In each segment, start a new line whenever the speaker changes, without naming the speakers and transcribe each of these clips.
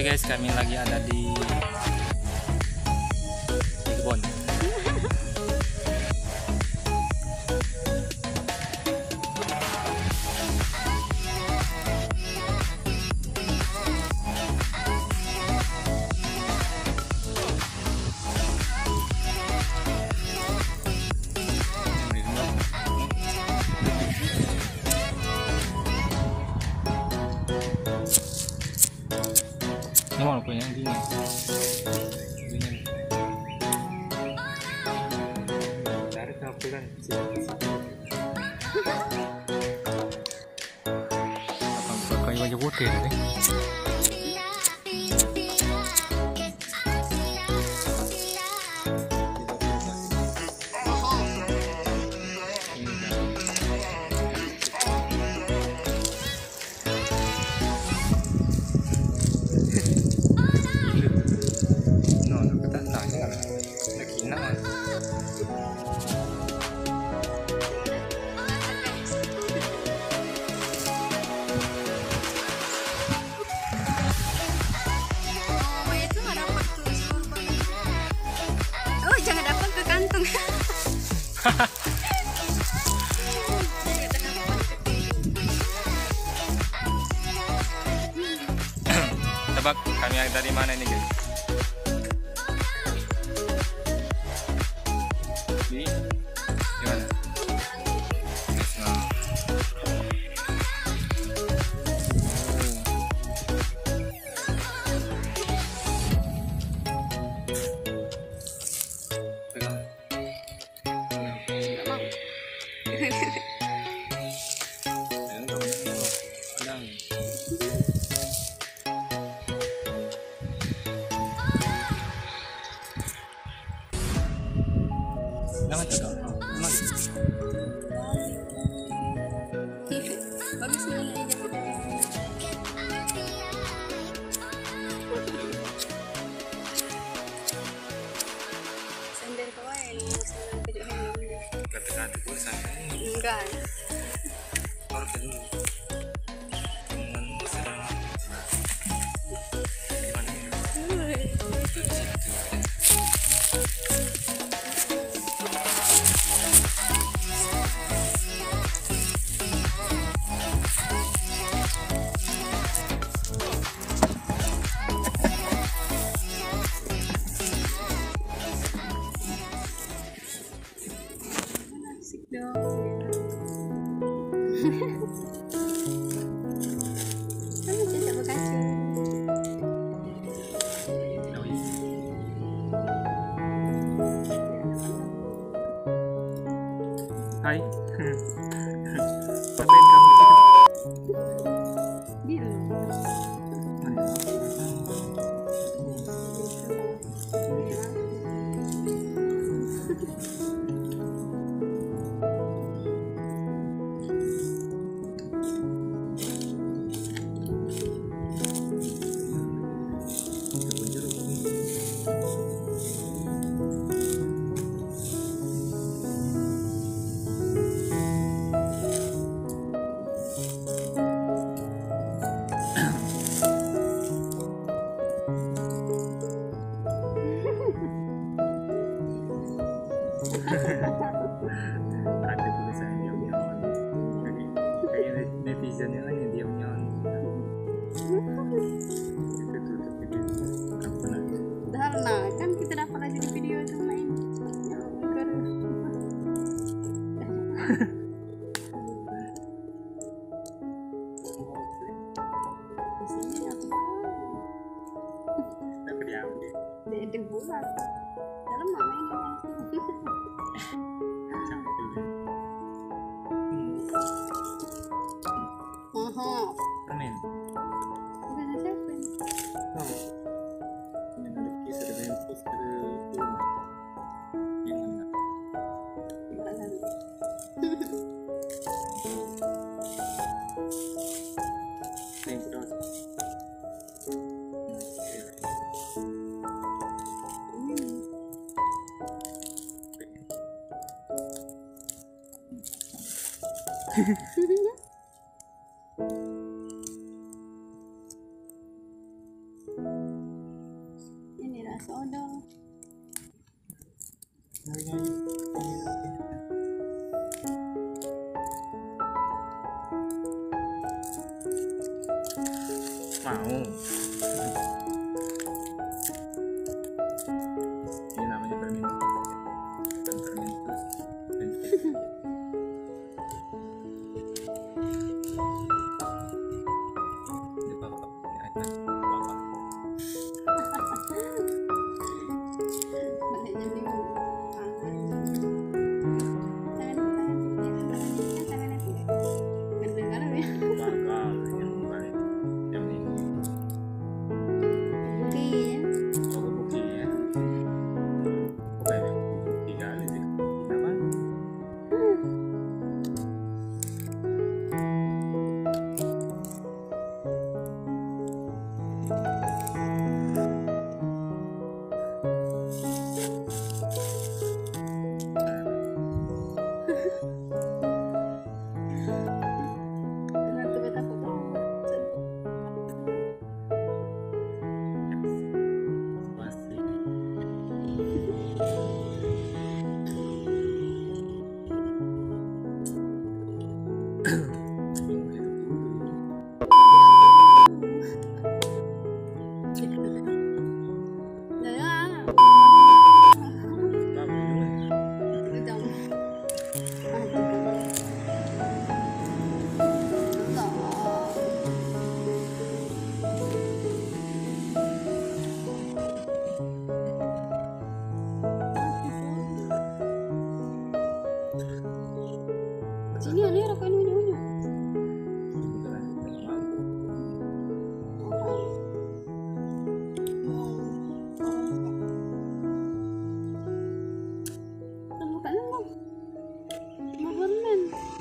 guys, kami lagi ada di kebun. Nomor punya yang gini. Tarik kapulan. Apa kayu aja putih tadi? Tebak kami dari mana ini guys? Di mana? Jangan tegang.
Bagus nih. Sender kau ini senang kerja
Kata-kata pun sampai
enggak.
baru dulu. Dengan sedang gimana ini? Di situ.
Asik dong. Kamu cerita Bekasi.
Hai. Ngapain kamu di situ?
Biru.
Ada tulisan diam-diaman. Kayak netizennya kan yang diam-diaman. Itu tutup video. Kapan lagi?
Darna, kan kita dapat lagi di video itu main. Ya, di sini apa?
Dapat diambil.
Di bulan. Dalam main. Mohon.
Amin.
Udah siapa?
Oh. Ini ada kisah dari post ke rumah. Yang mana? Yang kedua. Mau. Ini namanya bermimpi. Bukan bermimpi. Ini bapak. Ini bapak.
Balik jam 5. Tangannya tidak. Kadang-kadang ya.
Gagal yang balik jam ini.
Budi ya.
Oh, bukti ya. Oke, bukti kali sih. Apa?
Nanti beta foto.
Masih.
Sini ada rokok ini unyu-unyu. Bukan emang. Mau permen.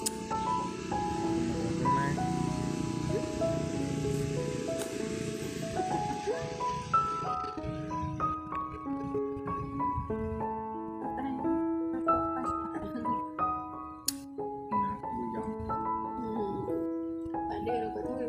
Ada rokok tuh.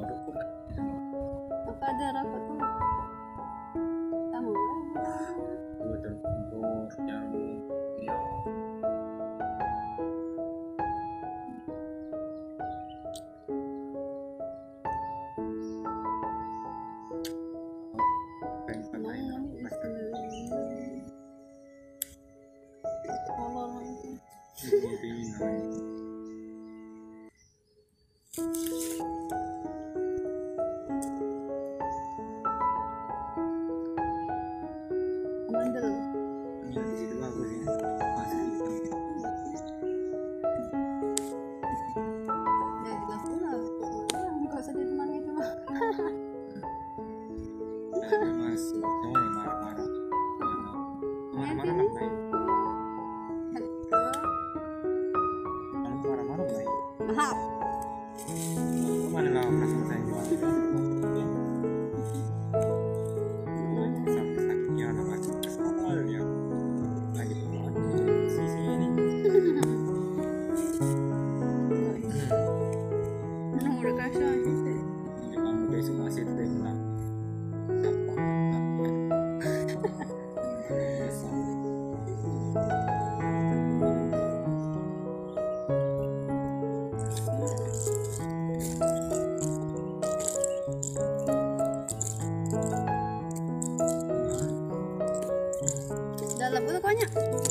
Apa ada rokok tuh? Kamu mandel. Ya jelas pula. Enggak usah ditemani itu mah. Mahal. Nomor kasih sih. Dalam itu koknya.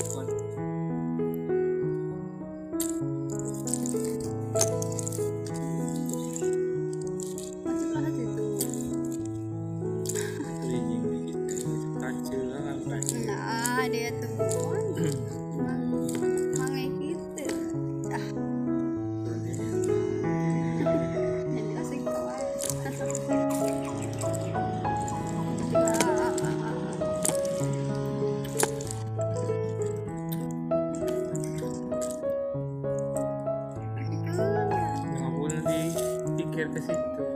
Masuklah ke situ. Nah, dia tuh mangai gitu. Ah, jadi asing kawan.
Pikir ke situ.